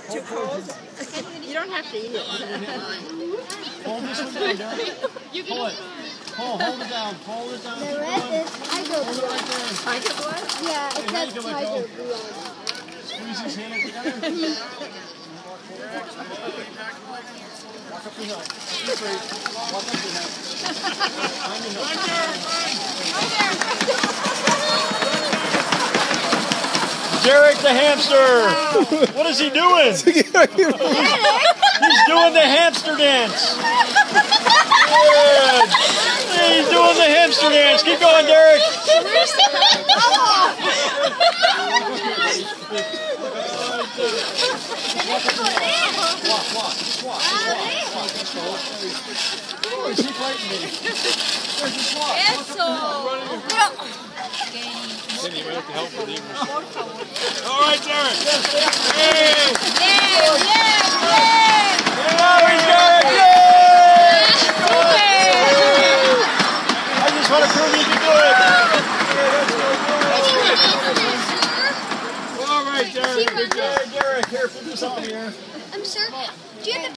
too cold? You don't have to eat it. Hold this one down, Derek. Pull it. Hold it down. Hold it down. The red is tiger Hold it right there. Tiger blood? Yeah, it says tiger blood. Squeeze his hand together. Walk up the hill. Straight. Walk up the hill. Find the hill. Derek the hamster! What is he doing? He's doing the hamster dance! Good! He's doing the hamster dance! Keep going, Derek! Walk. Oh, she's fighting me. Just walk. Cindy, you might have to help with the English. All right, Derek. Hey! Oh, he's got it! I just want to prove you can do it. All right, Derek. Derek, here, put this on here. I'm sure. Do you have the